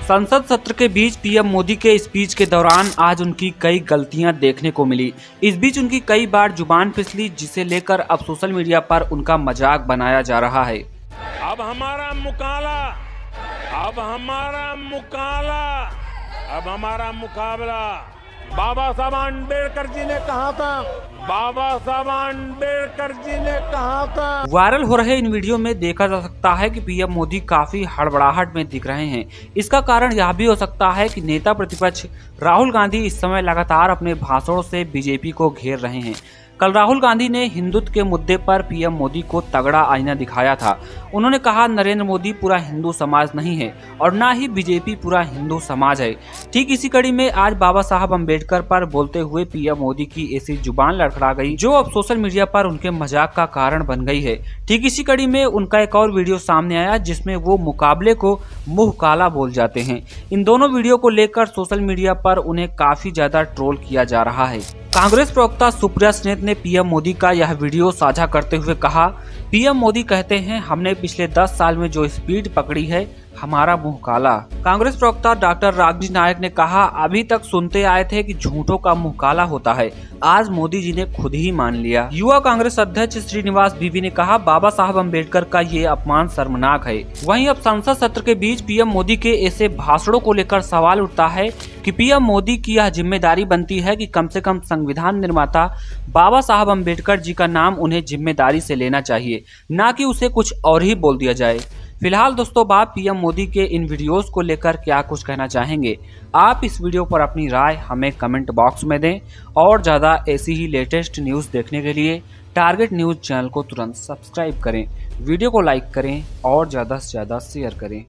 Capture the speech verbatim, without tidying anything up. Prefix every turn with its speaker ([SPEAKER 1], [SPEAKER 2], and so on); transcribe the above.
[SPEAKER 1] संसद सत्र के बीच पीएम मोदी के स्पीच के दौरान आज उनकी कई गलतियां देखने को मिली। इस बीच उनकी कई बार जुबान फिसली, जिसे लेकर अब सोशल मीडिया पर उनका मजाक बनाया जा रहा है।
[SPEAKER 2] अब हमारा मुकाला अब हमारा मुकाला अब हमारा मुकाबला बाबा साहब अम्बेडकर जी ने कहा था बाबा साहब अम्बेडकर जी ने कहा था।
[SPEAKER 1] वायरल हो रहे इन वीडियो में देखा जा सकता है कि पीएम मोदी काफी हड़बड़ाहट में दिख रहे हैं। इसका कारण यह भी हो सकता है कि नेता प्रतिपक्ष राहुल गांधी इस समय लगातार अपने भाषणों से बीजेपी को घेर रहे हैं। कल राहुल गांधी ने हिंदुत्व के मुद्दे पर पीएम मोदी को तगड़ा आईना दिखाया था। उन्होंने कहा, नरेंद्र मोदी पूरा हिंदू समाज नहीं है और ना ही बीजेपी पूरा हिंदू समाज है। ठीक इसी कड़ी में आज बाबा साहब अम्बेडकर पर बोलते हुए पीएम मोदी की ऐसी जुबान लड़खड़ा गई जो अब सोशल मीडिया पर उनके मजाक का कारण बन गई है। ठीक इसी कड़ी में उनका एक और वीडियो सामने आया जिसमें वो मुकाबले को मुंह काला बोल जाते हैं। इन दोनों वीडियो को लेकर सोशल मीडिया पर उन्हें काफी ज्यादा ट्रोल किया जा रहा है। कांग्रेस प्रवक्ता सुप्रिया सुले ने पीएम मोदी का यह वीडियो साझा करते हुए कहा, पीएम मोदी कहते हैं हमने पिछले दस साल में जो स्पीड पकड़ी है हमारा मुंह काला। कांग्रेस प्रवक्ता डॉक्टर राघजी नायक ने कहा, अभी तक सुनते आए थे कि झूठों का मुंह काला होता है, आज मोदी जी ने खुद ही मान लिया। युवा कांग्रेस अध्यक्ष श्रीनिवास बीवी ने कहा, बाबा साहब अम्बेडकर का ये अपमान शर्मनाक है। वहीं अब संसद सत्र के बीच पीएम मोदी के ऐसे भाषणों को लेकर सवाल उठता है कि पीएम मोदी की यह जिम्मेदारी बनती है कि कम से कम संविधान निर्माता बाबा साहब अम्बेडकर जी का नाम उन्हें जिम्मेदारी से लेना चाहिए, ना कि उसे कुछ और ही बोल दिया जाए। फिलहाल दोस्तों, आप पीएम मोदी के इन वीडियोस को लेकर क्या कुछ कहना चाहेंगे? आप इस वीडियो पर अपनी राय हमें कमेंट बॉक्स में दें और ज़्यादा ऐसी ही लेटेस्ट न्यूज़ देखने के लिए टारगेट न्यूज़ चैनल को तुरंत सब्सक्राइब करें, वीडियो को लाइक करें और ज़्यादा से ज़्यादा शेयर करें।